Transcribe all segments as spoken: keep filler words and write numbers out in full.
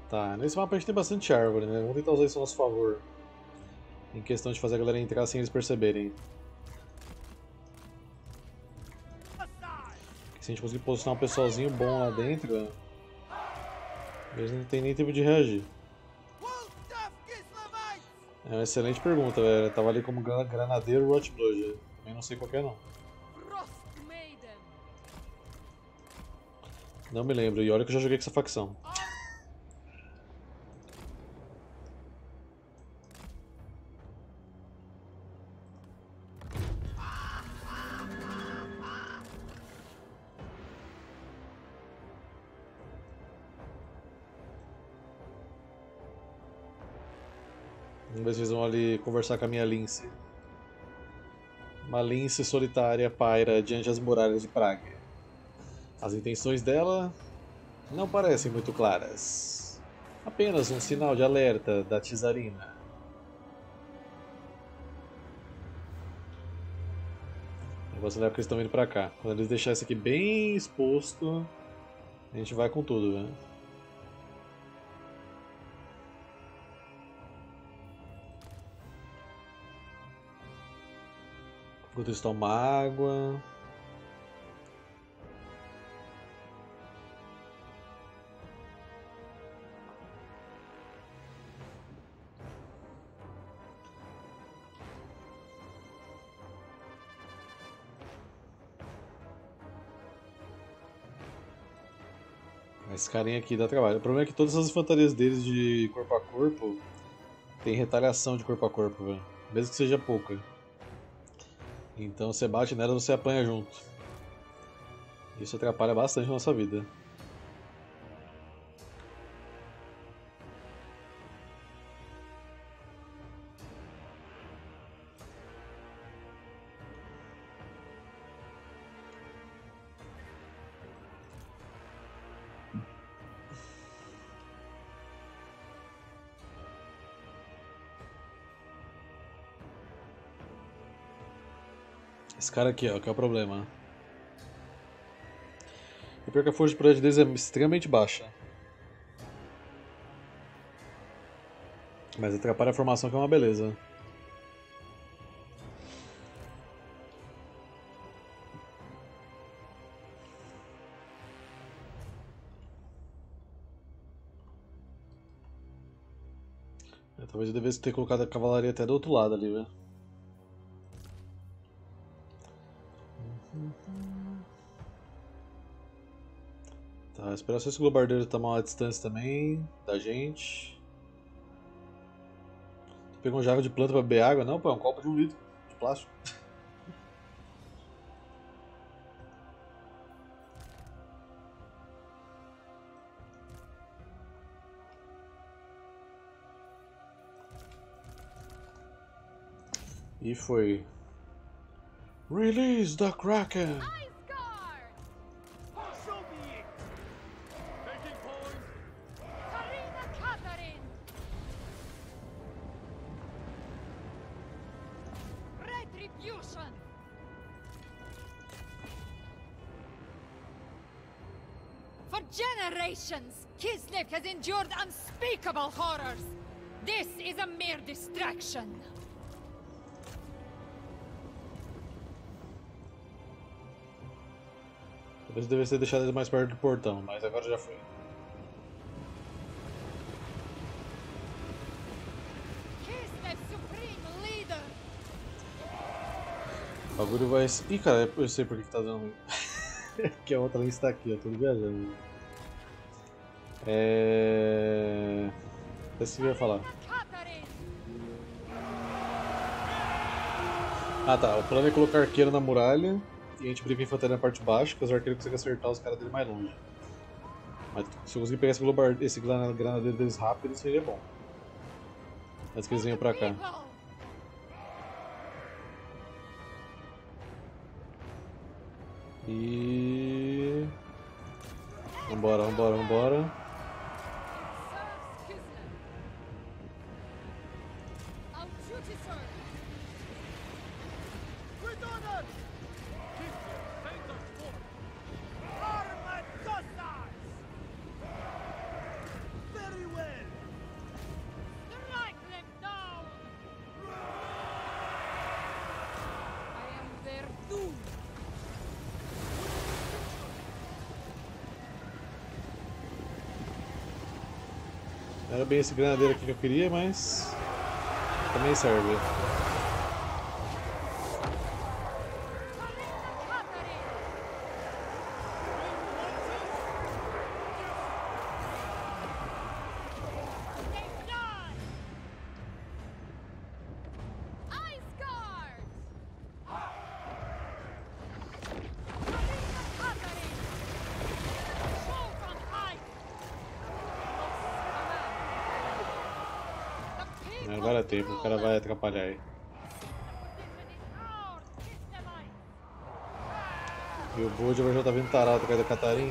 Tá, nesse mapa a gente tem bastante árvore, né? Vamos tentar usar isso a nosso favor. Em questão de fazer a galera entrar sem eles perceberem. Se a gente conseguir posicionar um pessoalzinho bom lá dentro, eles não tem nem tempo de reagir. É uma excelente pergunta, velho. Eu tava ali como granadeiro Rotblood. Também não sei qual que é, não. Não me lembro, e olha que eu já joguei com essa facção. Vamos ver se eles vão ali conversar com a minha lince. Uma lince solitária paira diante das muralhas de Praga. As intenções dela não parecem muito claras. Apenas um sinal de alerta da Tizarina. Eu vou acelerar porque eles estão indo pra cá. Quando eles deixarem isso aqui bem exposto, a gente vai com tudo, né? Enquanto eles tomam água. Esse carinha aqui dá trabalho. O problema é que todas as infantarias deles de corpo a corpo tem retaliação de corpo a corpo, velho. Mesmo que seja pouca. Então você bate nela e você apanha junto. Isso atrapalha bastante a nossa vida. Esse cara aqui, ó, que é o problema. E pior que a força de prédio deles é extremamente baixa. Mas atrapalha a formação, que é uma beleza. É, talvez eu devesse ter colocado a cavalaria até do outro lado ali, velho. Tá, esperar só esse globardeiro tomar uma distância também da gente. Pegou um jarro de planta pra beber água? Não, pô, é um copo de um litro de plástico. E foi. Release the Kraken! For generations, Kislev has endured unspeakable horrors. This is a mere distraction. Talvez devesse ter deixado ele mais perto do portão, mas agora já foi. Kislev, supreme leader. O bagulho vai. Ih, cara, eu sei por que tá dando ruim. Que a outra lista tá aqui, eu tô viajando. É. Esse que eu ia falar. Ah tá, o plano é colocar arqueiro na muralha e a gente briga a infantaria na parte de baixo, porque os arqueiros conseguem acertar os caras dele mais longe. Mas se eu conseguir pegar esse, globar, esse granadeiro deles rápido, seria bom. Antes que eles venham pra cá. E... Vambora, vambora, vambora. Very well. Não era bem esse granadeiro aqui que eu queria, mas também serve. Agora é tempo, o cara vai atrapalhar aí. E o Bolívar já tá vindo tarado atrás da Catarina.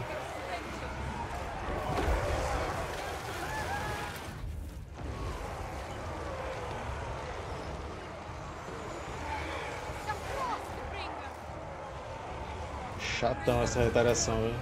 Chatão essa retaliação, viu?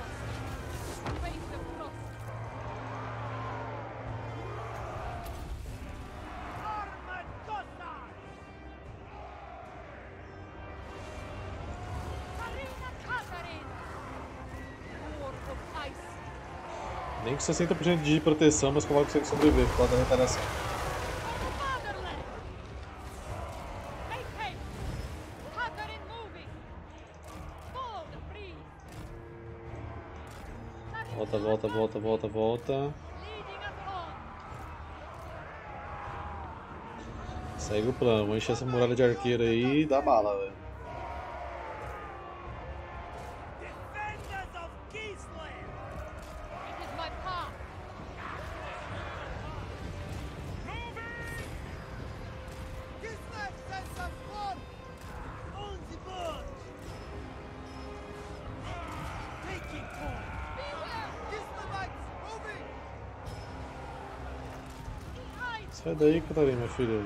Nem com sessenta por cento de proteção, mas como consegue sobreviver por causa da retaliação. Volta, volta, volta, volta, volta. Segue o plano, vamos encher essa muralha de arqueiro aí e dá bala, velho. Sai daí, Catarina, meu filho.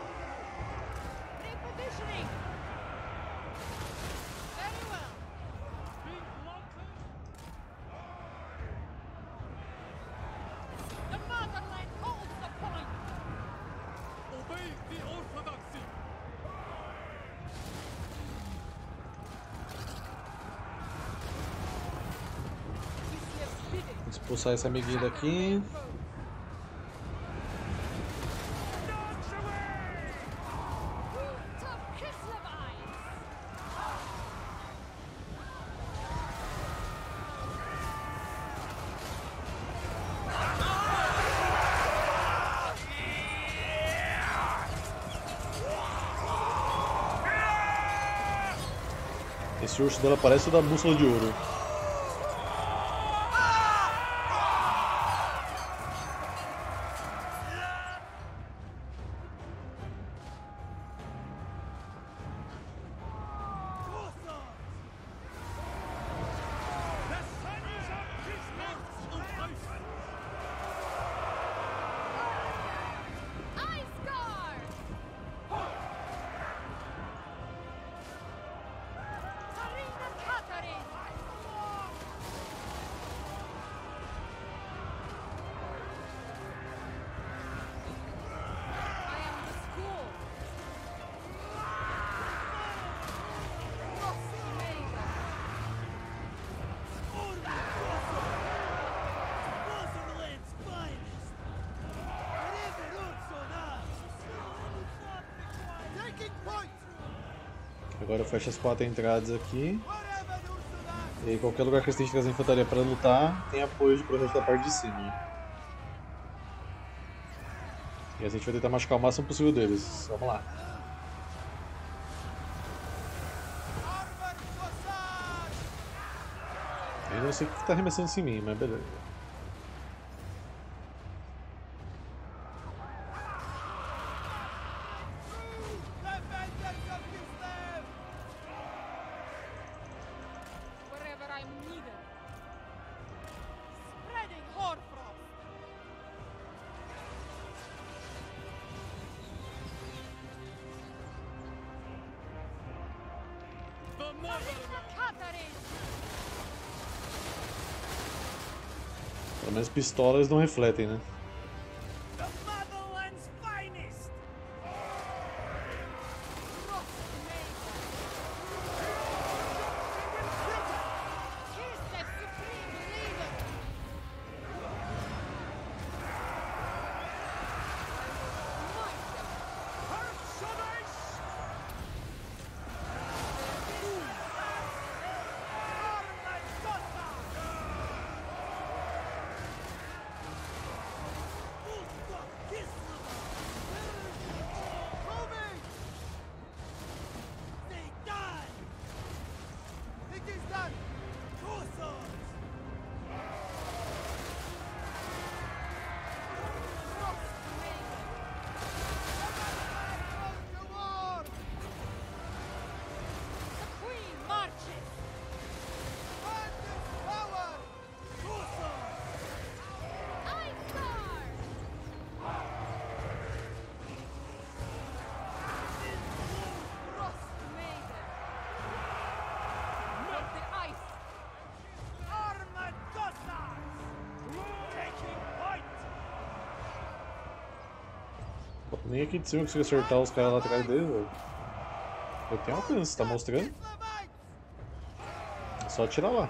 Vou expulsar esse amiguinho daqui. Esse urso dela parece o da bússola de ouro. Agora eu fecho as quatro entradas aqui. E em qualquer lugar que eles tenham que trazer infantaria para lutar, tem apoio de projeto da parte de cima. E a gente vai tentar machucar o máximo possível deles. Vamos lá. Eu não sei o que está arremessando em mim, mas beleza. Pelo menos pistolas não refletem, né? Nem aqui de cima eu consigo acertar os caras lá atrás dele, velho. Eu tenho alcance, tá mostrando? É só atirar lá.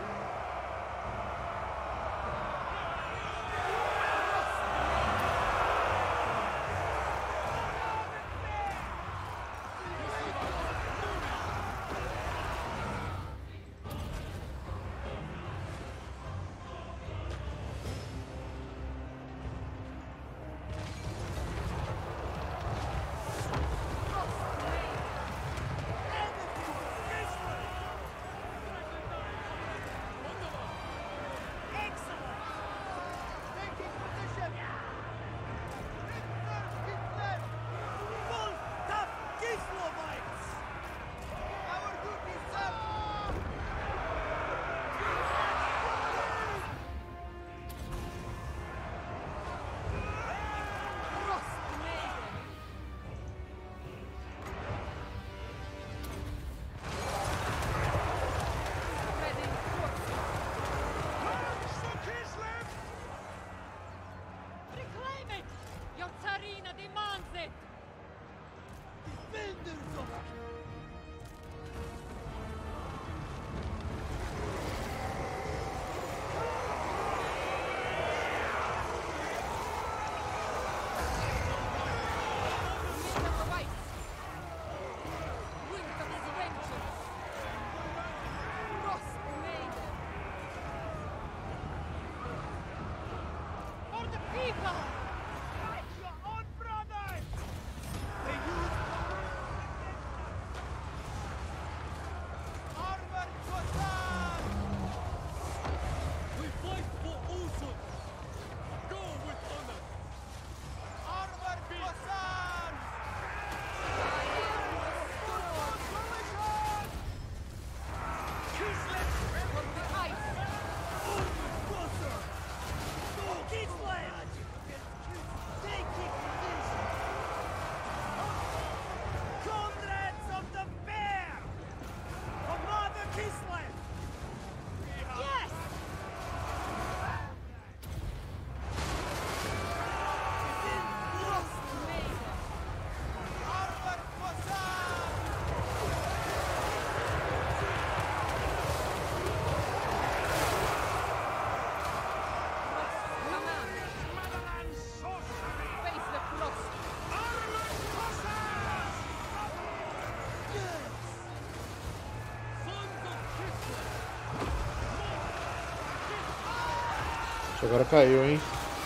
Agora caiu, hein?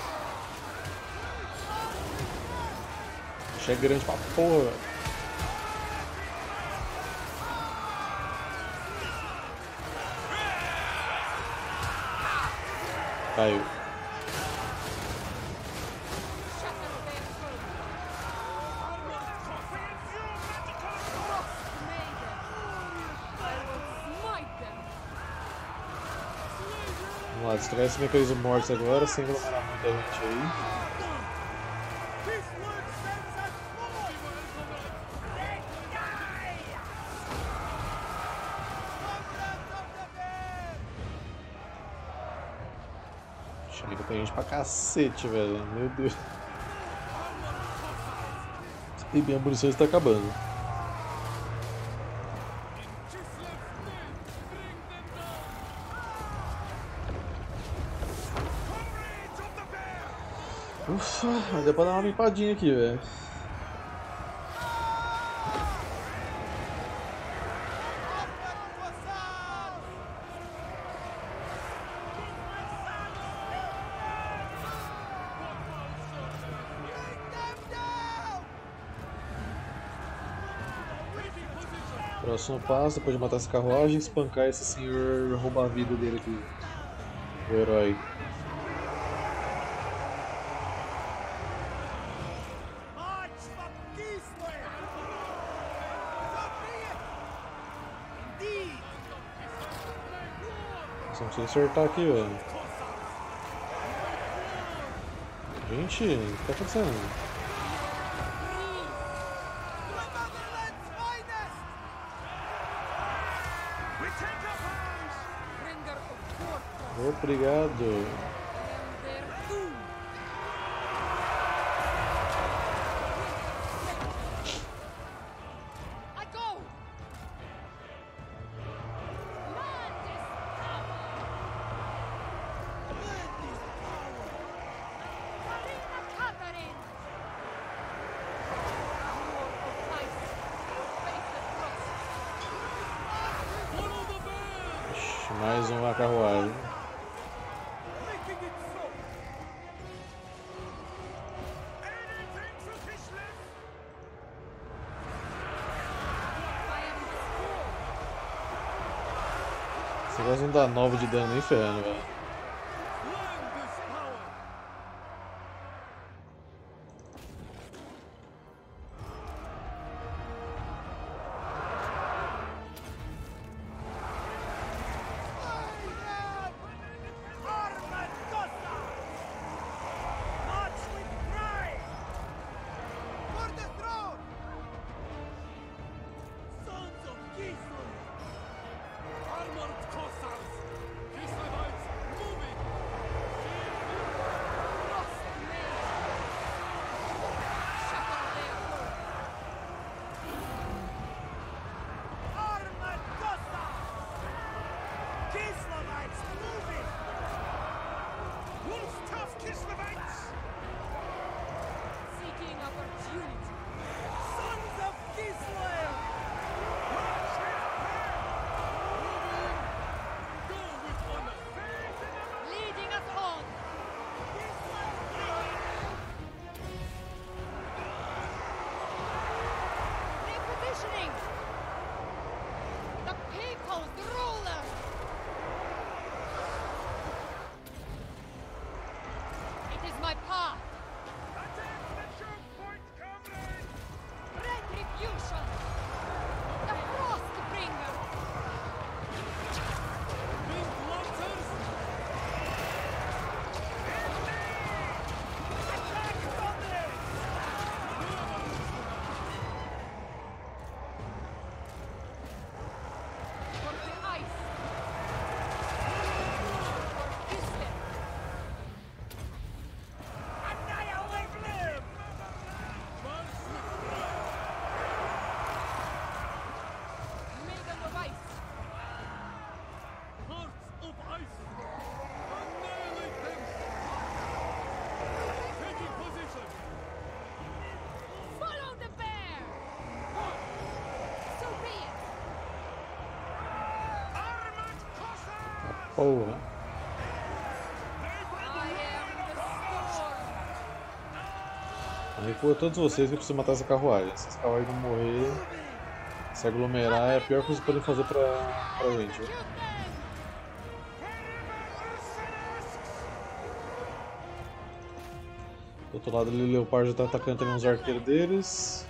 Achei grande pra porra. Caiu. Vamos lá, destrói esse mecanismo mortos agora, sem aglomerar muita gente aí. Chega, tem gente pra cacete, velho. Meu Deus. E minha munição está acabando. Ufa, mas deu pra dar uma limpadinha aqui, velho. Próximo passo, depois de matar essa carruagem, espancar esse senhor roubar a vida dele aqui. O herói. Só não precisa acertar aqui, velho. Gente, o que tá acontecendo? Obrigado. Mais uma carruagem. Esse negócio não dá nove de dano nem ferrando, velho. Porra. Recua todos vocês que eu preciso matar essa carruagem. Se essa carruagem não morrer, se aglomerar é a pior coisa que podem fazer pra, pra gente. Viu? Do outro lado ali, o Leopardo já tá atacando também uns arqueiros deles.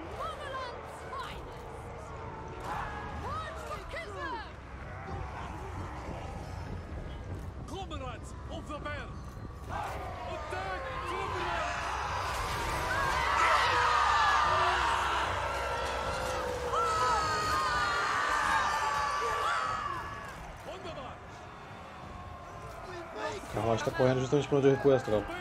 A carruagem está correndo justamente para onde eu recuo as tropas.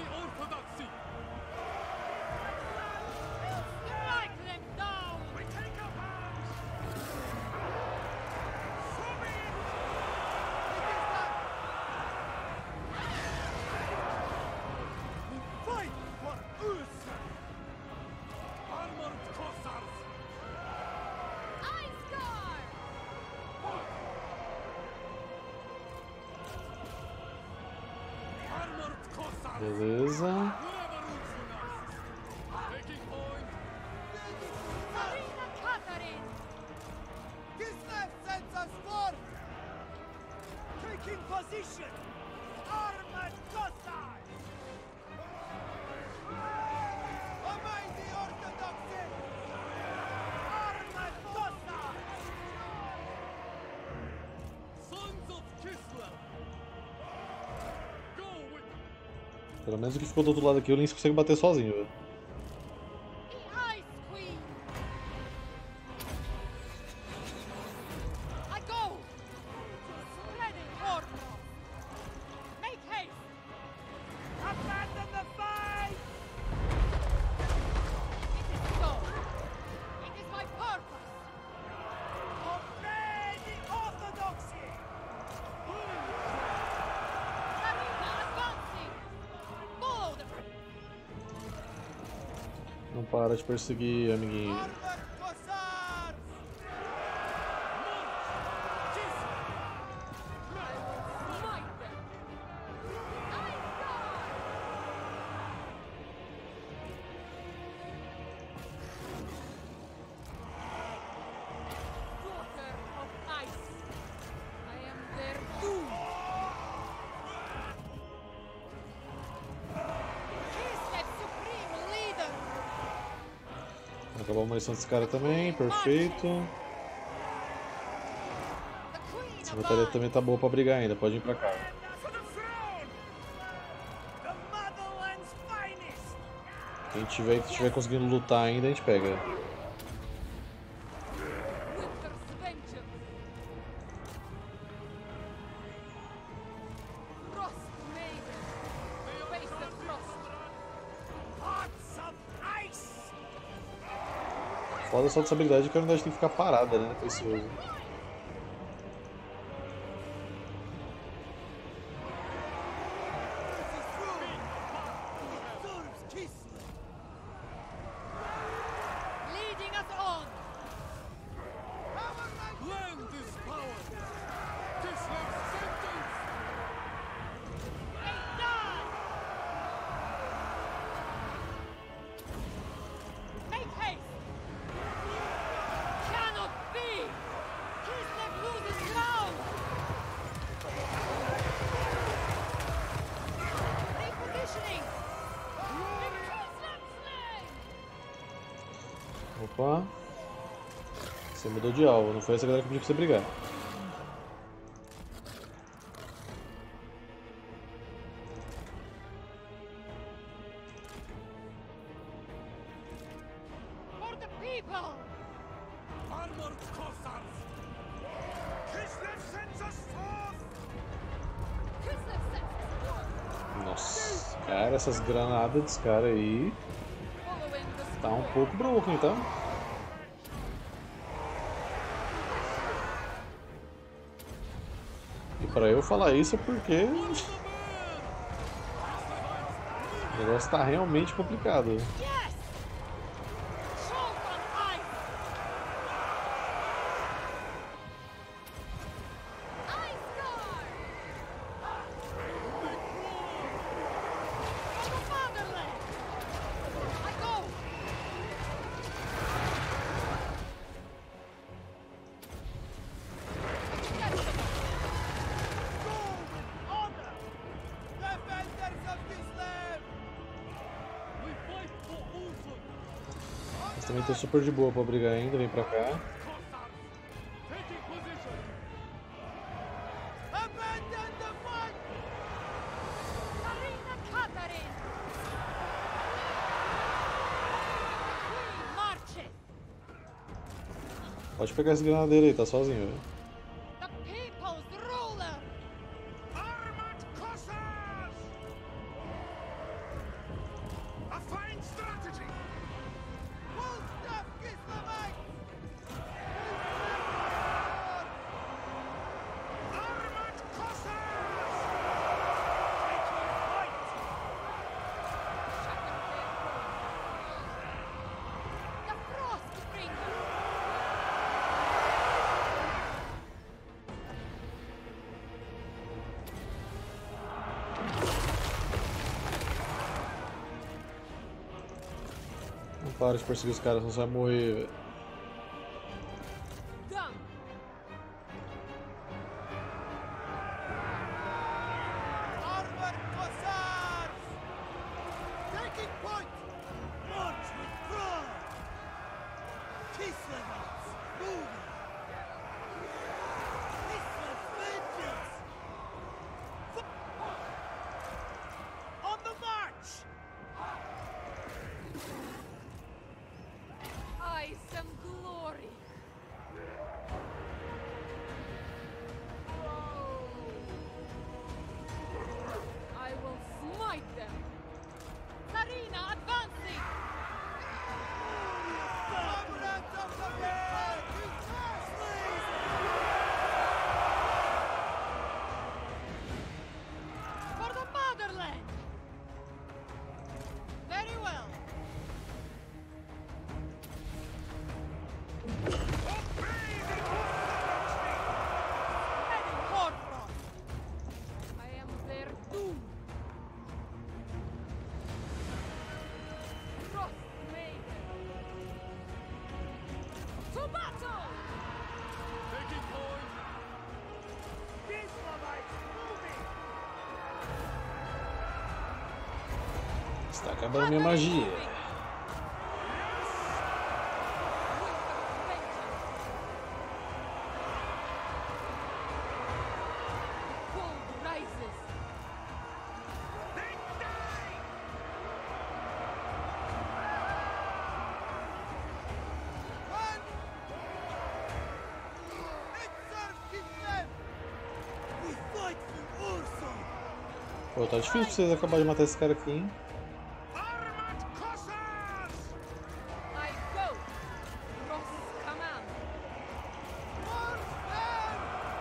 Beleza. Pelo menos o que ficou do outro lado aqui, o Lynx consegue bater sozinho, velho. Não para de perseguir, amiguinho. Acabou a munição desse cara também, perfeito. Essa bateria também tá boa pra brigar ainda, pode ir pra cá. Quem tiver, tiver conseguindo lutar ainda, a gente pega. Foda só dessa habilidade que a unidade tem que ficar parada, né? Precioso. Opa. Você mudou de alvo, não foi essa galera que pediu pra você brigar. For the people! Armored Cossars! Kislev sends us forth! Kislev sends us forth! Nossa, cara, essas granadas desse cara aí Following the tá um pouco broken, tá? E pra eu falar isso é porque o negócio tá realmente complicado. Yes! Assault on ice! Ice Guard! For the fatherland! I go! Mas também tô super de boa pra brigar ainda, vem pra cá. Sarina Catherine! Queen marches! Pode pegar esse granadeiro aí, tá sozinho, velho. The people's ruler! Armored Cossars! A fine strategy! Full stuff, Kislevite! Armored Cossars! Taking flight! The Frostbringer! Não para de perseguir os caras, senão você vai morrer, velho. Done! Armored Cossars! Taking point! March with pride! Kislevites moving! Kislev vengeance! On the march! I some glory! I will smite them! Sarina advancing! Comrades of the Red! For the motherland! Very well! Heading Horfrost! I am their doom! Frost Maiden! To battle! Taking point! Kislevites moving! Está acabando minha magia. Pô, tá difícil pra vocês acabar de matar esse cara aqui, hein? Armed Cossars! I go. Ross command. Marksmen!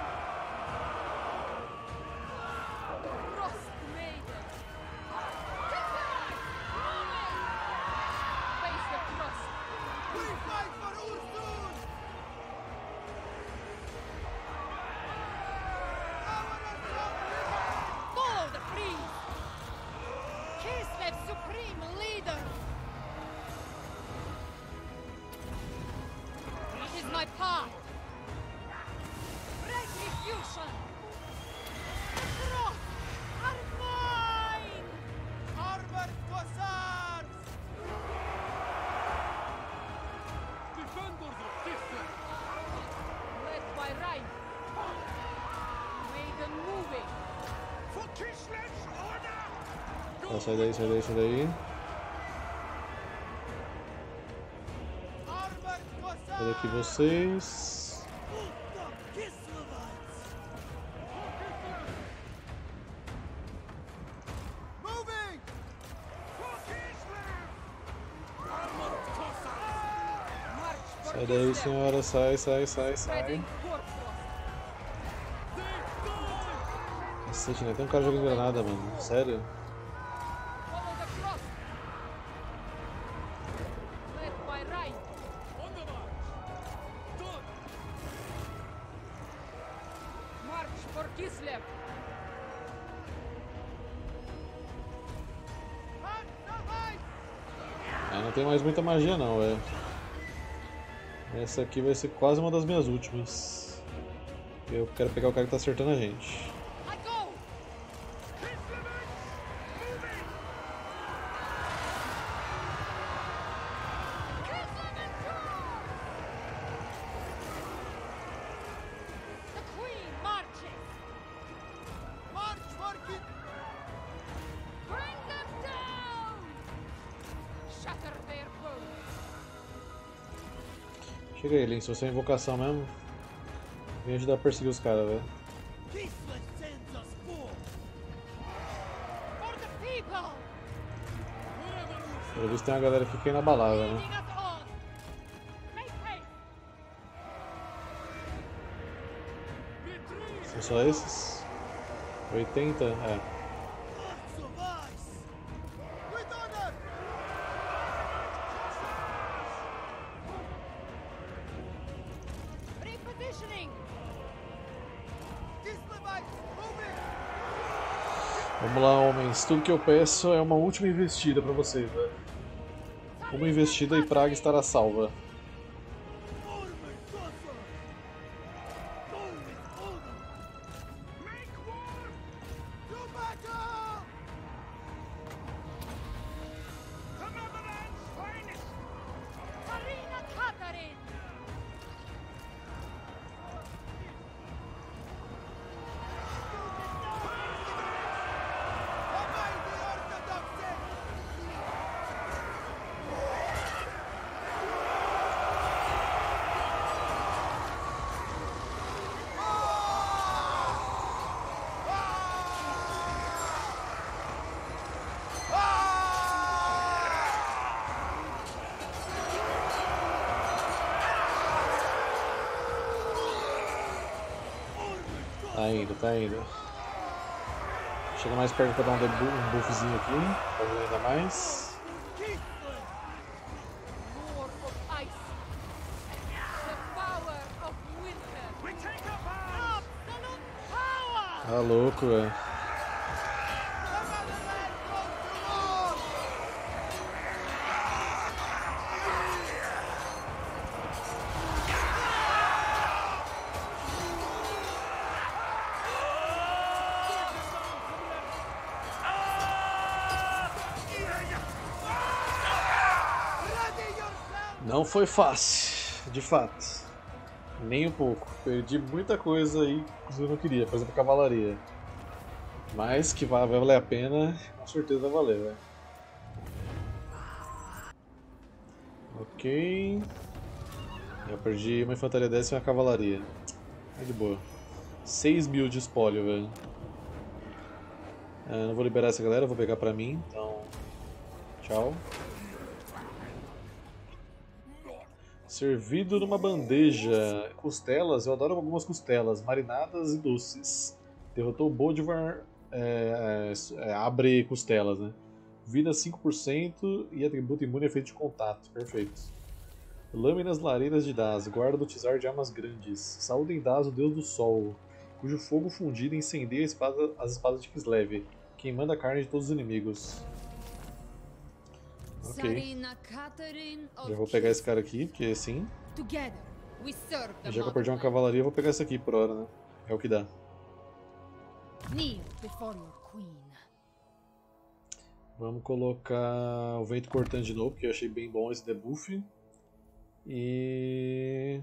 Frost maiden. Kislev! Moving! Face the frost. We fight for Ursun! Our assault remains! Follow the freeze. Kislev supreme leader. It is my path. Retribution. The frost are mine. Armored Cossars! Defenders of Kislev! Led by right. Maiden moving. For Kislev's honor! Tá, sai daí, sai daí, sai daí. Armored Cossars! Cadê aqui vocês? Ulta Kislevites! Moving! For Kislev! Armored Cossars! March for Sai daí, Kislev. senhora, sai, sai, sai, sai. Spreading Hoarfrost. Cacete, né? Tem um cara jogando granada, mano. Sério? Follow the frost. Led by right. On the march! Done! March for Kislev. Hand the right! Ah, não tem mais muita magia não, velho. Essa aqui vai ser quase uma das minhas últimas. Eu quero pegar o cara que tá acertando a gente. I go. Kislevites! Moving! Kislev and Tor. The queen marches. March for Kis... Bring them down. Shatter their bones. Chega aí, Lin, se você é invocação mesmo, vem ajudar a perseguir os caras, velho. Kislev sends us forth! For the people. Pelo visto tem uma galera aqui que é inabalável, né? Leading us on. Make haste. Retreat! São só esses? oitenta? É. Hearts of ice! With honor! Repositioning. Kislevites moving! Vamos lá, homens. Tudo que eu peço é uma última investida pra vocês, velho. Uma investida e Praga estará salva. Armored Cossars! Go with honor! Make war! To battle! The Netherlands' finest! Marina Katarin. The mighty Orthodoxy! Tá indo, tá indo. Chega mais perto pra dar um, debu um buffzinho aqui, pra ver ainda mais. War of ice. The power of winter. We take up arms! Absolute power. Tá louco, velho. The Netherlands goes to war! Ready yourself! Não foi fácil, de fato. Nem um pouco. Perdi muita coisa aí que eu não queria, por exemplo, cavalaria. Mas que vai valer a pena, com certeza vai valer, velho. Ok. Eu perdi uma infantaria dessa e uma cavalaria. É de boa. seis mil de espólio, velho. Uh, não vou liberar essa galera, vou pegar pra mim, então. Tchau. Servido numa bandeja. Costelas, eu adoro algumas costelas, marinadas e doces. Derrotou o Bolivar, é, é, abre costelas, né? Vida cinco por cento e atributo imune a efeito de contato. Perfeito. Lâminas lareiras de Das, guarda do Tizar de armas grandes. Saúde em Das, o deus do sol, cujo fogo fundido incendeia a espada, as espadas de Kislev, queimando a carne de todos os inimigos. Ok. Já vou pegar esse cara aqui, porque sim. Já que eu perdi uma cavalaria, eu vou pegar esse aqui por hora, né? É o que dá. Vamos colocar o vento cortante de novo, porque eu achei bem bom esse debuff. E...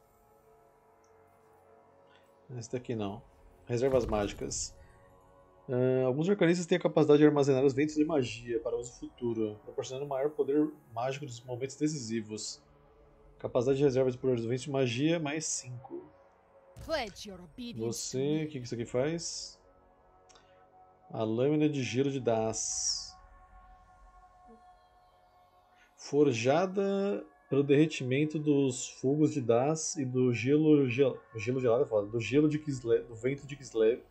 esse daqui não. Reservas mágicas. Uh, alguns arcanistas têm a capacidade de armazenar os ventos de magia para uso futuro, proporcionando maior poder mágico nos momentos decisivos. Capacidade de reserva de poder dos ventos de magia, mais cinco. Você, o que isso aqui faz? A lâmina de gelo de Das. Forjada pelo derretimento dos fogos de Das e do gelo, gel, gelo gelado, é foda, do gelo de Kislev, do vento de Kislev.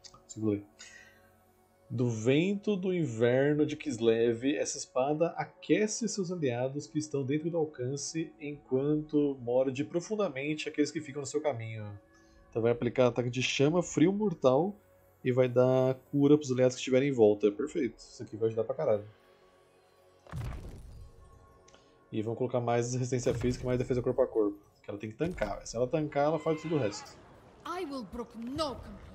Do vento do inverno de Kislev, essa espada aquece seus aliados que estão dentro do alcance enquanto morde profundamente aqueles que ficam no seu caminho. Então vai aplicar ataque de chama, frio mortal e vai dar cura para os aliados que estiverem em volta. Perfeito, isso aqui vai ajudar pra caralho. E vão colocar mais resistência física e mais defesa corpo a corpo. Que ela tem que tancar. Se ela tancar, ela faz tudo o resto. I will brook no complaint.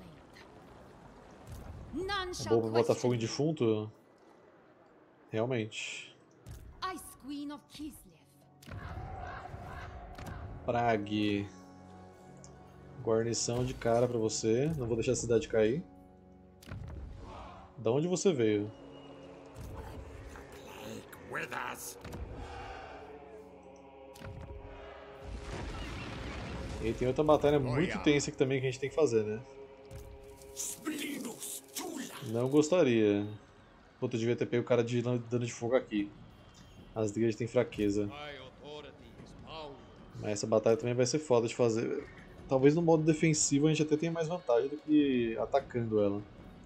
None É shall bom pra botar question. fogo em defunto? Realmente. Ice Queen of Kislev. Prague. Guarnição de cara pra você. Não vou deixar a cidade cair. Da onde você veio? E tem outra batalha muito tensa aqui também que a gente tem que fazer, né? Não gostaria. Puta, eu devia ter pego o cara de dano de fogo aqui. As igrejas têm fraqueza. Mas essa batalha também vai ser foda de fazer. Talvez no modo defensivo a gente até tenha mais vantagem do que atacando ela.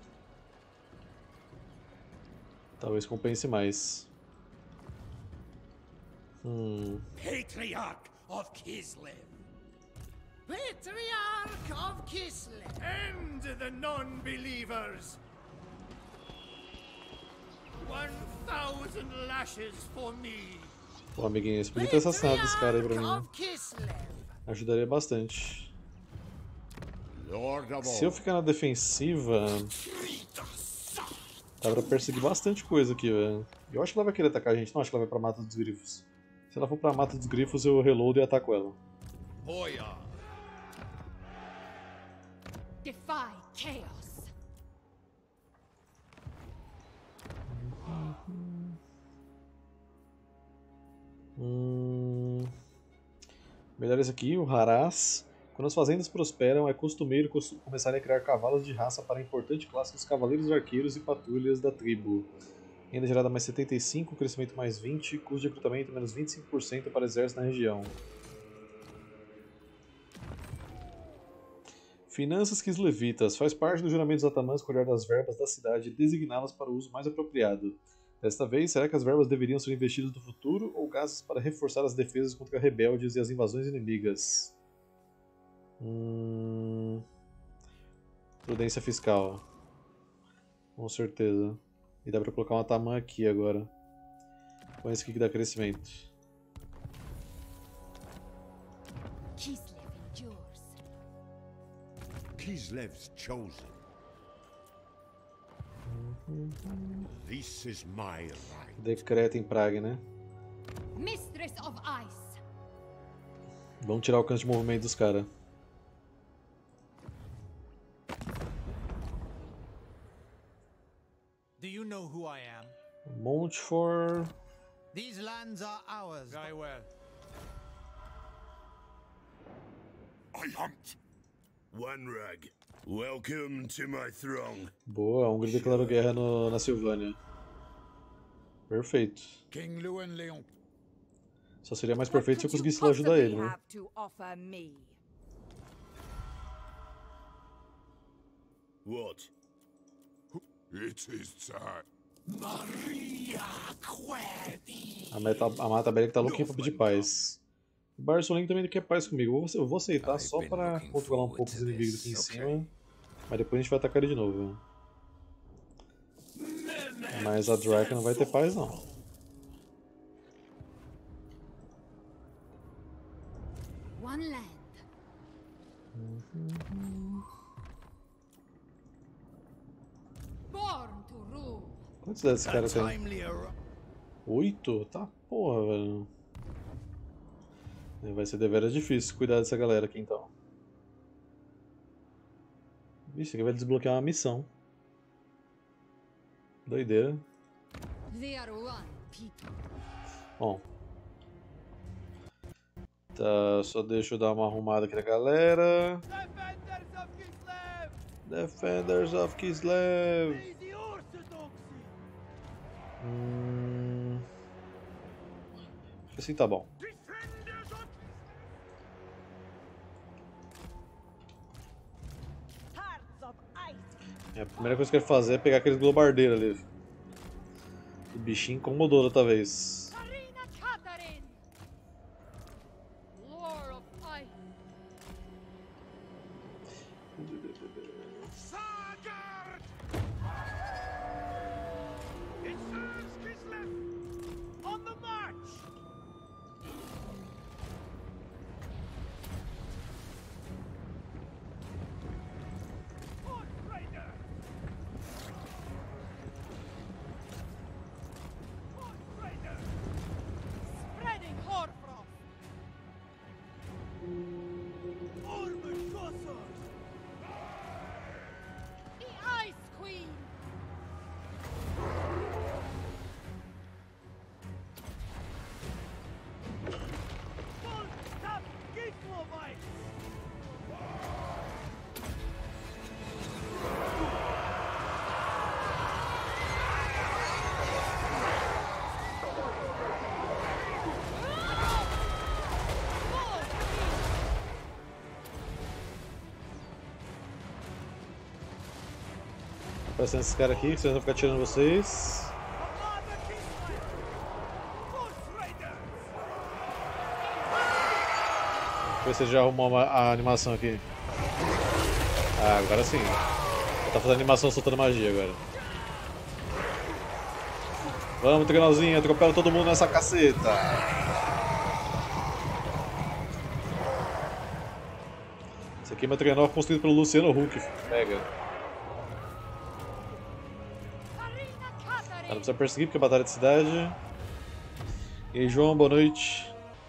Talvez compense mais. Hum. Patriarch of Kislev. Patriarch of Kislev. End the non-believers. One thousand lashes for me. Pô, amiguinho, você podia ter assassinado esse cara aí pra mim, né? Ajudaria bastante. Se eu ficar na defensiva, dá pra perseguir bastante coisa aqui, velho. Eu acho que ela vai querer atacar a gente, não acho que ela vai pra Mata dos Grifos. Se ela for pra Mata dos Grifos, eu reloado e ataco ela. Defy chaos. Hum... Melhor esse aqui, o Haraz. Quando as fazendas prosperam, é costumeiro começarem a criar cavalos de raça para a importante classe dos cavaleiros arqueiros e patrulhas da tribo. Renda gerada mais setenta e cinco, crescimento mais vinte, custo de recrutamento menos vinte e cinco por cento para exército na região. Finanças Kislevitas. Faz parte do juramento dos atamãs cuidar das verbas da cidade e designá-las para o uso mais apropriado. Desta vez, será que as verbas deveriam ser investidas no futuro ou gastas para reforçar as defesas contra rebeldes e as invasões inimigas? Hum... Prudência fiscal. Com certeza. E dá pra colocar uma atamã aqui agora. Com esse aqui que dá crescimento. Kislev endures. Kislev's chosen. This is my right. Decreta em Prague, né? Mistress of Ice. Vamos tirar o alcance de movimento dos caras. Do you know who I am? Montfort. These lands are ours. Very well. I hunt. One rug, Welcome to my throng. Boa, a Hungria declarou guerra no, na Silvânia. Perfeito. King Luan Leon. Só seria mais perfeito se eu conseguisse lá ajudar ele, né? What? It is time. Maria Quedi. A meta, a mata bélica tá louquinha pra pedir paz. O Barsolen também quer paz comigo. Eu vou, eu vou aceitar só pra controlar um pouco os inimigos aqui em cima. Mas depois a gente vai atacar ele de novo. Mas a Draca não vai ter paz, não. One land. Born to rule. Quantos desses caras tem? Oito? Tá porra, velho. Vai ser deveras difícil cuidar dessa galera aqui então. Vixe, aqui vai desbloquear uma missão. Doideira. Bom. Tá, só deixa eu dar uma arrumada aqui na galera. Defenders of Kislev. Hum... Acho que assim tá bom. É, a primeira coisa que eu quero fazer é pegar aqueles globardeiros ali. O bichinho incomodou outra vez. Aparecendo esses caras aqui, que vocês vão ficar tirando vocês. Deixa eu ver se já arrumou a animação aqui. Ah, agora sim. Ele tá fazendo animação soltando magia agora. Vamos, trenalzinho, atropela todo mundo nessa caceta. Esse aqui é meu trenó construído pelo Luciano Huck. Pega. Não precisa perseguir porque é batalha de cidade. E aí, João, boa noite.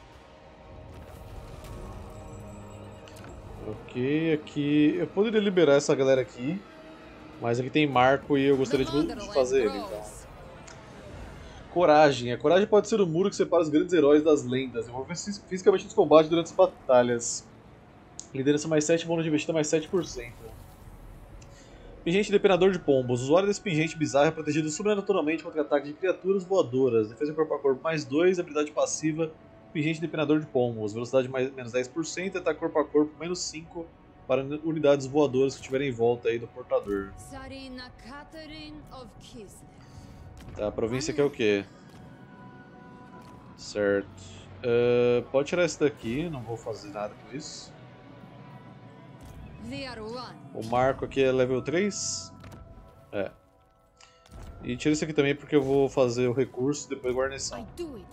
Ok, aqui... Eu poderia liberar essa galera aqui, mas aqui tem Marco e eu gostaria de fazer ele, então. Coragem. A coragem pode ser o muro que separa os grandes heróis das lendas. Envolve fisicamente nos combates durante as batalhas. Liderança mais sete, bônus de investida mais sete por cento. Pingente Depenador de Pombos. O usuário desse pingente bizarro é protegido sobrenaturalmente contra ataques de criaturas voadoras. Defesa corpo a corpo mais dois, habilidade passiva. Pingente Depenador de Pombos. Velocidade mais, menos dez por cento, ataque corpo a corpo menos cinco para unidades voadoras que estiverem em volta aí do portador. Tá, a província aqui é o quê? Certo. Uh, pode tirar esse daqui, não vou fazer nada com isso. O Marco aqui é level três? É. E tira isso aqui também porque eu vou fazer o recurso e depois guarnição.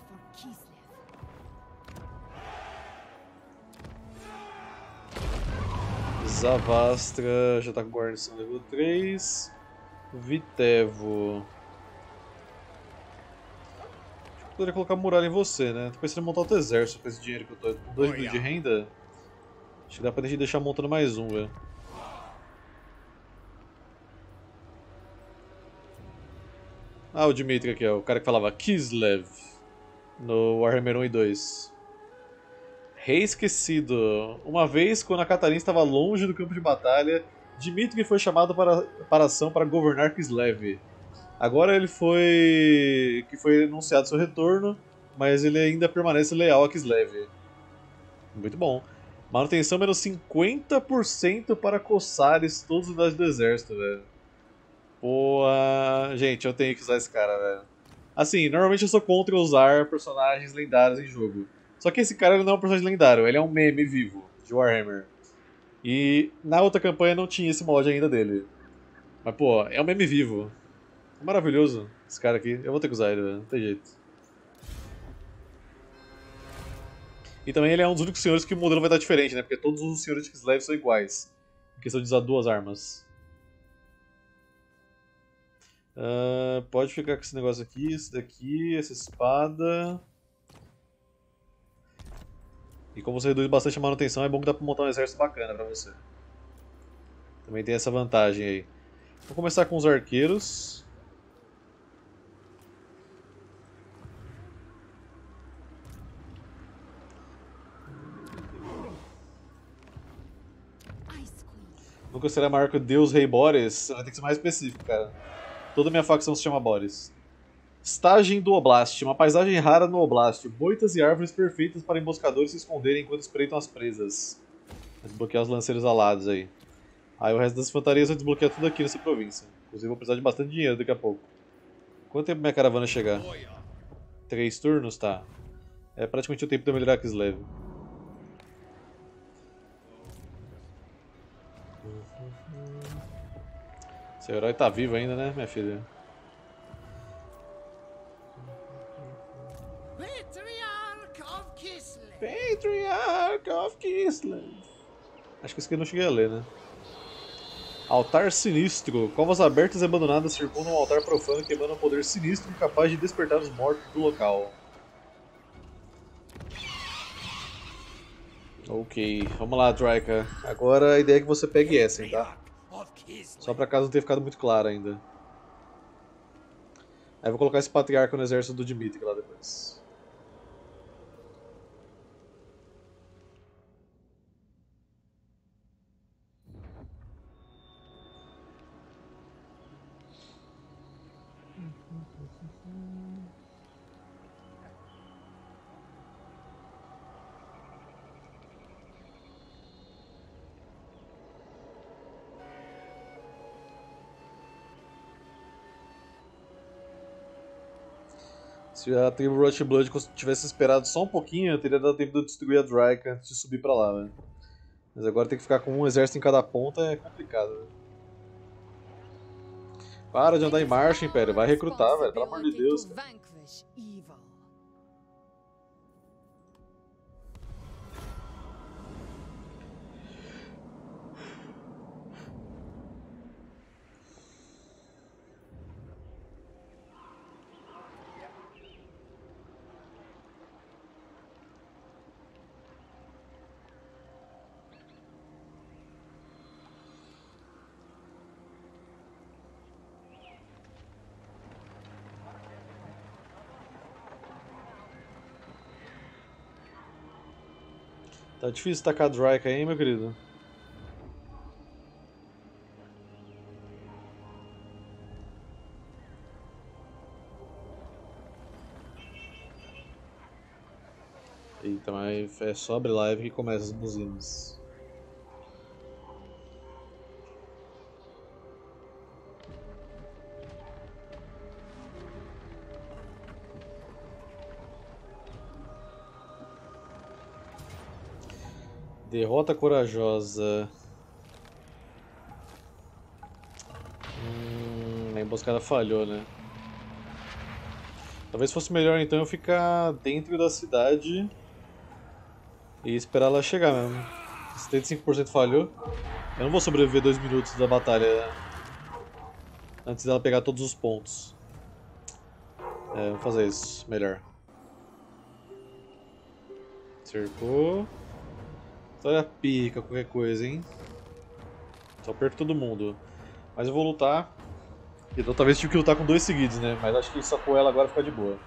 Zavastra já tá com guarnição level três. Vitevo. Eu poderia colocar muralha em você, né? Tô pensando em montar outro exército com esse dinheiro que eu tô com dois mil de renda. Acho que dá pra gente deixar montando mais um, velho. Ah, o Dmitry aqui, ó. O cara que falava Kislev no Warhammer um e dois. Rei esquecido. Uma vez, quando a Catarina estava longe do campo de batalha, Dmitri foi chamado para, para ação para governar Kislev. Agora ele foi... que foi anunciado seu retorno, mas ele ainda permanece leal a Kislev. Muito bom. Manutenção menos cinquenta por cento para Kossares, todas as unidades do exército, velho. Pô, gente, eu tenho que usar esse cara, velho. Assim, normalmente eu sou contra usar personagens lendários em jogo. Só que esse cara ele não é um personagem lendário, ele é um meme vivo de Warhammer. E na outra campanha não tinha esse mod ainda dele. Mas, pô, é um meme vivo. É maravilhoso esse cara aqui. Eu vou ter que usar ele, velho. Não tem jeito. E também ele é um dos únicos senhores que o modelo vai estar diferente, né? Porque todos os senhores de Kislev são iguais. Em questão de usar duas armas. Uh, pode ficar com esse negócio aqui, esse daqui, essa espada. E como você reduz bastante a manutenção, é bom que dá pra montar um exército bacana pra você. Também tem essa vantagem aí. Vou começar com os arqueiros. Nunca será maior que o Deus Rei Boris. Vai ter que ser mais específico, cara. Toda minha facção se chama Boris. Stagem do Oblast. Uma paisagem rara no Oblast. Moitas e árvores perfeitas para emboscadores se esconderem enquanto espreitam as presas. Vou desbloquear os lanceiros alados aí. Aí o resto das infantarias eu desbloquear tudo aqui nessa província. Inclusive vou precisar de bastante dinheiro daqui a pouco. Quanto tempo minha caravana chegar? Três turnos? Tá. É praticamente o tempo de eu melhorar Kislev. Seu herói tá vivo ainda, né, minha filha? Patriarch of Kislev. Patriarch of Kislev. Acho que isso aqui eu não cheguei a ler, né? Altar sinistro. Covas abertas e abandonadas circundam um altar profano que emana um poder sinistro capaz de despertar os mortos do local. Ok, vamos lá, Draika. Agora a ideia é que você pegue Essen, tá? Só pra caso não tenha ficado muito claro ainda. Aí eu vou colocar esse patriarca no exército do Dmitri lá depois. Se a tribo Rush Blood tivesse esperado só um pouquinho, teria dado tempo de eu destruir a Draika antes de subir pra lá, velho. Mas agora tem que ficar com um exército em cada ponta é complicado, velho. Para de andar em marcha, Império. Vai recrutar, velho. Pelo amor de Deus, cara. Tá difícil tacar a Draika aí, hein, meu querido? Eita, mas é só abrir live que começa as buzinas. Derrota corajosa. Hum, a emboscada falhou, né? Talvez fosse melhor então eu ficar dentro da cidade e esperar ela chegar mesmo. setenta e cinco por cento falhou. Eu não vou sobreviver dois minutos da batalha antes dela pegar todos os pontos. É, vou fazer isso, melhor. Cercou. Olha a pica, qualquer coisa, hein? Só perco todo mundo. Mas eu vou lutar. E da outra vez tive que lutar com dois seguidos, né? Mas acho que sacou ela agora fica de boa.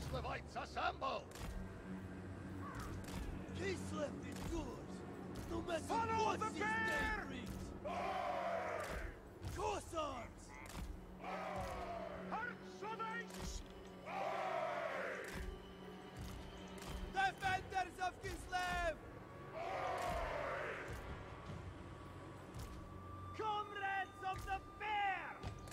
Kislevites assemble! Kislev endures, no matter Follow what the this bear! day brings! Cossards! Herzlovites! Defenders of Kislev! Comrades of the bear!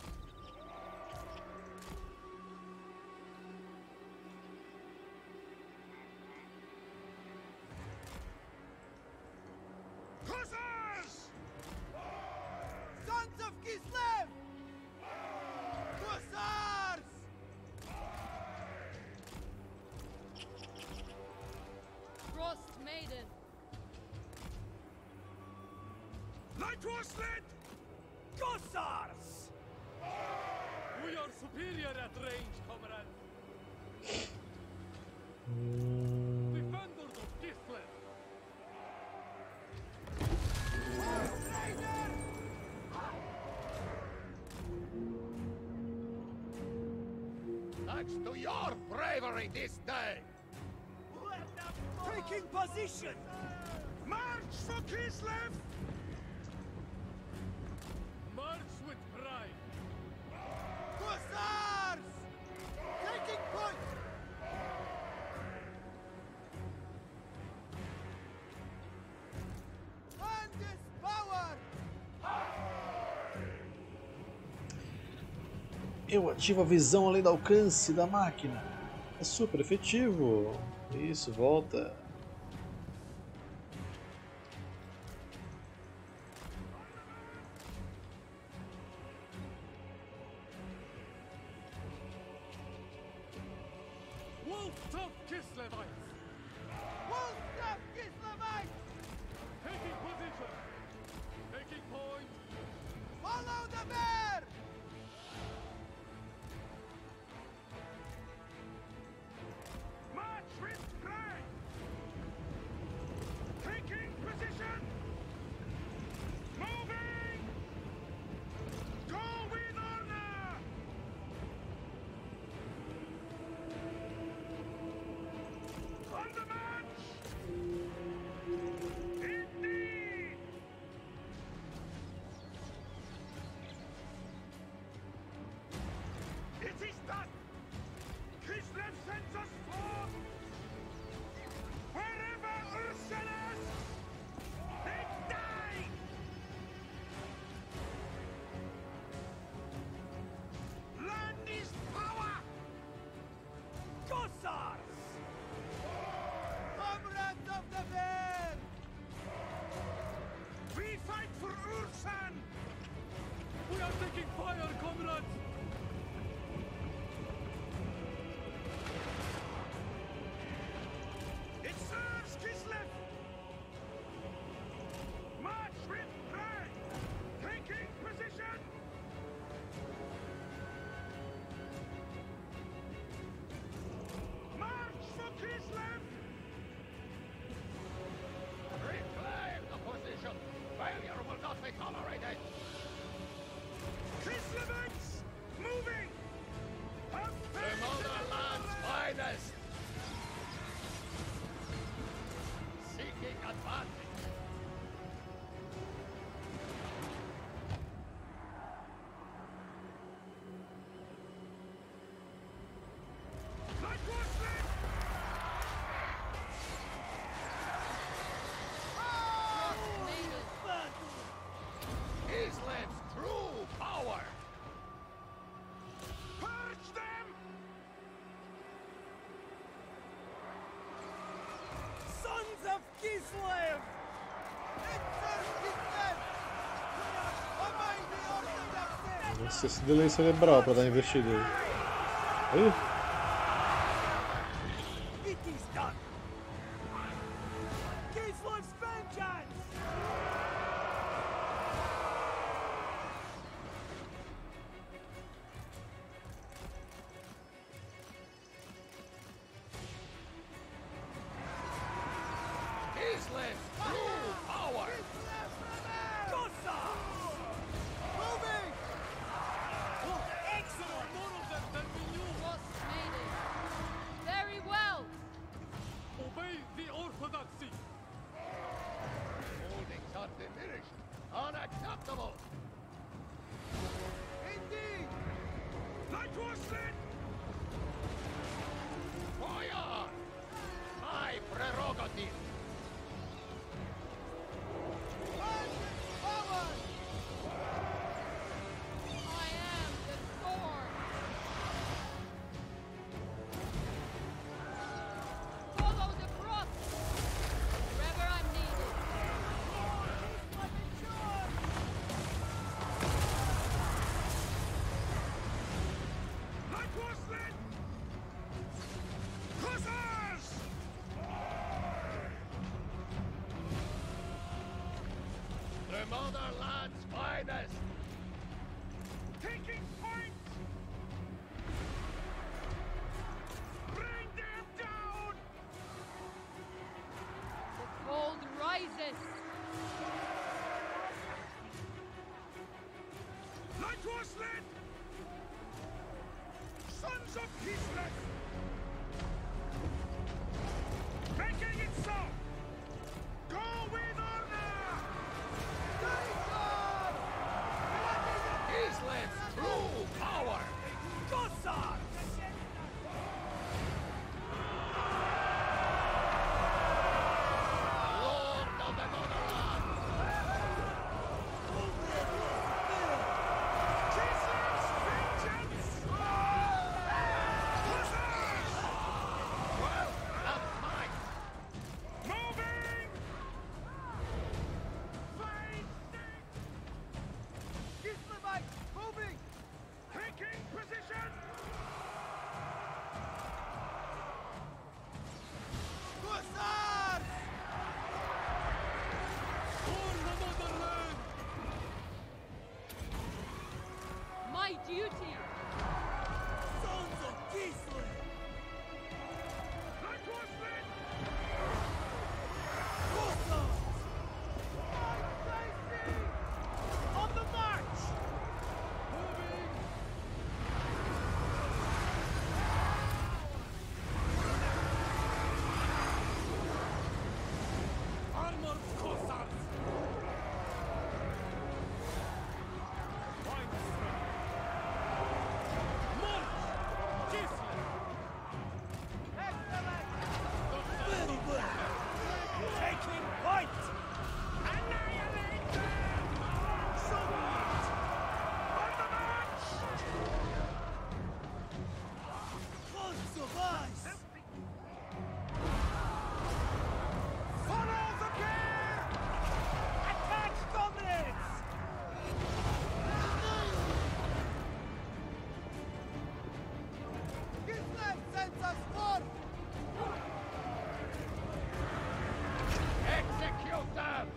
Hussars! Sons of Kislev! Hussars! Frost Maiden. Light was led! Hussars! We are superior at range, comrade. Defenders of Kislev. Thanks to your bravery this day! Taking position! March for Kislev! March with pride. Hussars! Taking point! Hand is power! Eu ativo a visão além do alcance da máquina. É super efetivo. Isso, volta. Wolf of Kislevites. Wolf of Kislevites! Taking position. Taking point. Follow the bear! March with pride! Taking position! Moving! Go with honor! On the march! Indeed! It is done! Kislev sends us forth! Wherever Ursulus! They die! Land is power! Hussars! Comrades of the bear! We fight for Ursan! We are taking fire, comrades. It serves Kislev! March with pride! Taking position! March for Kislev! Reclaim the position! Failure will not be tolerated! Kislevites! Moving! The motherland's finest! Seeking advantage! Light was lit! Kislev's true power! Purge them! Sons of Kislev! Enter Kislev! Obey the orthodoxy! Nossa, esse delay cerebral pra dar investida. Ih, It is done! Kislev's vengeance! Kislev's true power! Kossa! Moving! Excellent! More of them than we knew. are diminished. Unacceptable. Indeed! Light was lit! Fire! My prerogative. Forward! I am the sword! Follow the cross! Wherever I'm needed! Light was lit! Hussars! The motherland's finest. Taking point! Bring them down! The cold rises! Light was lit! Sons of Kislev! Making it so! Go with honor! Islev's true power. Gossard! Lord of the motherland. Kislev's vengeance! Hussars! Well, that's mine. Moving! Fight! Kislevite, moving! Taking position! Hussars! For the motherland! My duty! Sons of Kislev! Light was lit! Hussars! Fight safety! On the march! Moving! Armored Cossacks! Find strength! March! Kislev! Very well! Taking point! Annihilate them! So be it! On the march! Close of eyes! Follow the pair! Attack, comrades! Kislev sends us forth! Execute them.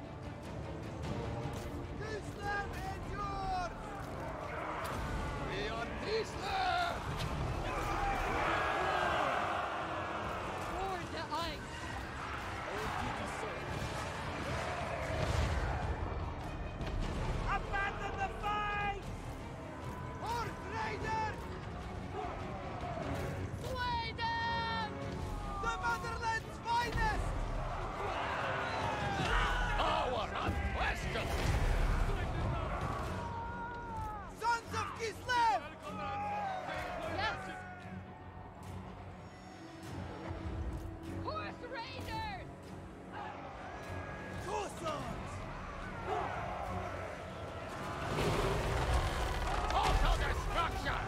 Kislev endures! We are Islev. For the ice! Abandon the fight! Horse Raiders! Slay them! The motherland's finest! Power unquestioned. Sons of Kislev! Yes! Horse raiders! Cossacks! Total destruction.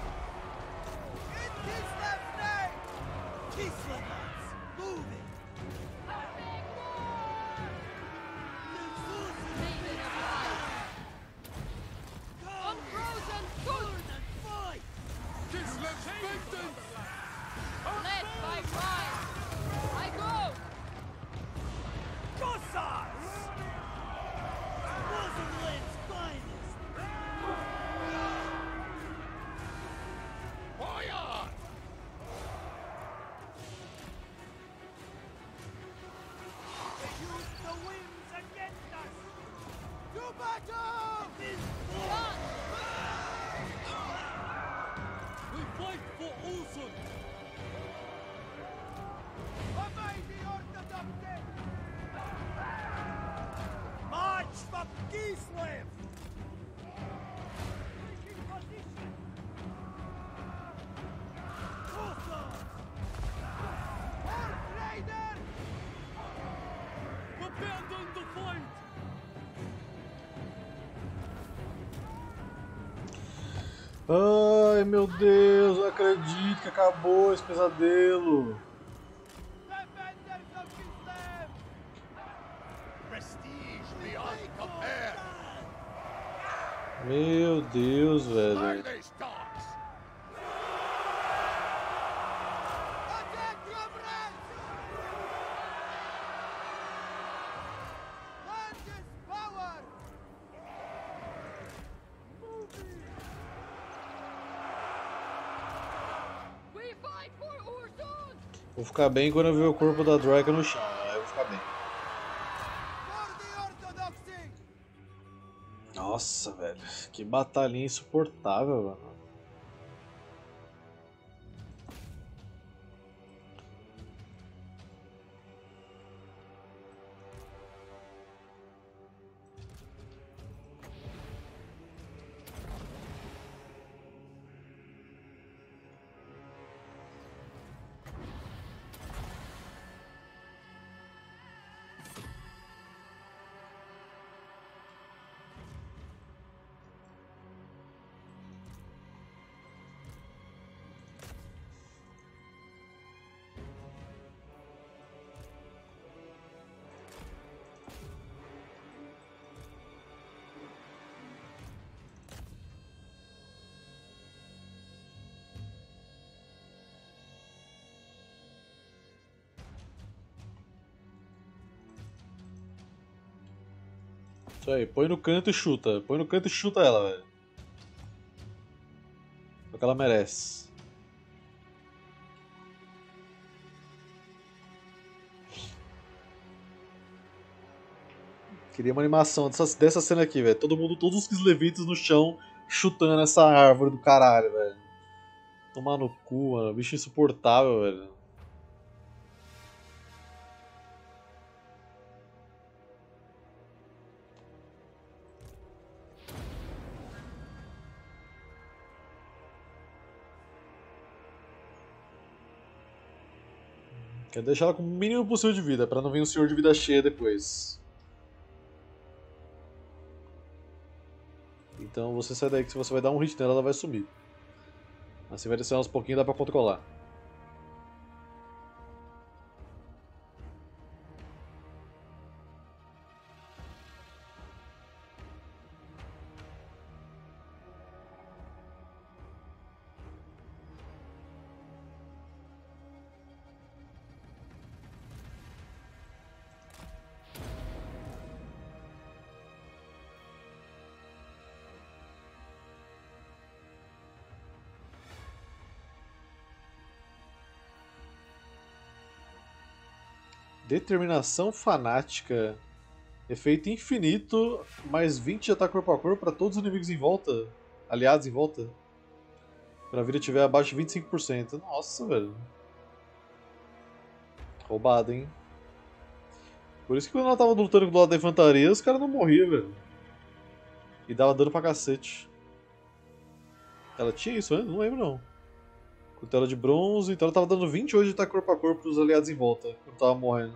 In Kislev's name! Kislevites, moving! Big war! Maiden of life! Unfrozen good! and fight! Kislev's vengeance! Led by pride! I go! Cossacks! Motherland's finest! Fire. They use the winds against us! To battle! Done! We fight for Ulson! Obey the Orthodox! Ai meu Deus, eu acredito que acabou esse pesadelo. Prestige beyond compare. Meu Deus, Burn velho. these dogs. Attack your branch! Land is power! We fight for Urzon! Vou ficar bem quando eu ver o corpo da Draca no chão, aí eu vou ficar bem. For the orthodoxy! Nossa, velho, que batalhinha insuportável, mano. Isso aí, põe no canto e chuta. Põe no canto e chuta ela, velho. É o que ela merece. Queria uma animação dessa, dessa cena aqui, velho. Todo mundo, todos os Kislevites no chão, chutando essa árvore do caralho, velho. Tomar no cu, mano. Bicho insuportável, velho. Quer deixar ela com o mínimo possível de vida, pra não vir um senhor de vida cheia depois. Então você sai daí que se você vai dar um hit nela, ela vai sumir. Assim vai descer aos pouquinhos, dá pra controlar. Determinação fanática. Efeito infinito, mais vinte de ataque corpo a corpo para todos os inimigos em volta. Aliados em volta. Quando a vida estiver abaixo de vinte e cinco por cento. Nossa, velho. Roubado, hein? Por isso que quando ela tava lutando do lado da infantaria, os caras não morriam, velho. E dava dano pra cacete. Ela tinha isso, né? Não lembro não. Cutela de bronze, então ela tava dando vinte hoje de ataque corpo a corpo pros aliados em volta, quando tava morrendo.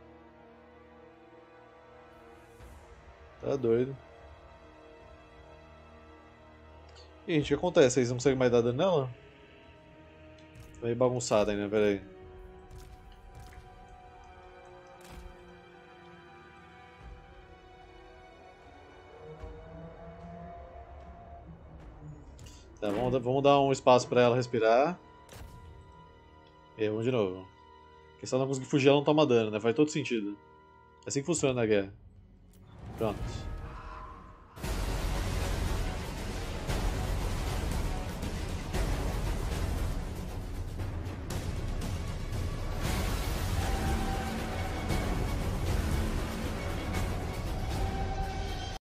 Tá doido. E, gente, o que acontece? Vocês não conseguem mais dar dano nela? Tá meio bagunçada ainda, pera aí. Tá, vamos, vamos dar um espaço pra ela respirar. E aí, vamos de novo. Porque se ela não conseguir fugir, ela não toma dano, né? Faz todo sentido. É assim que funciona na guerra. Pronto.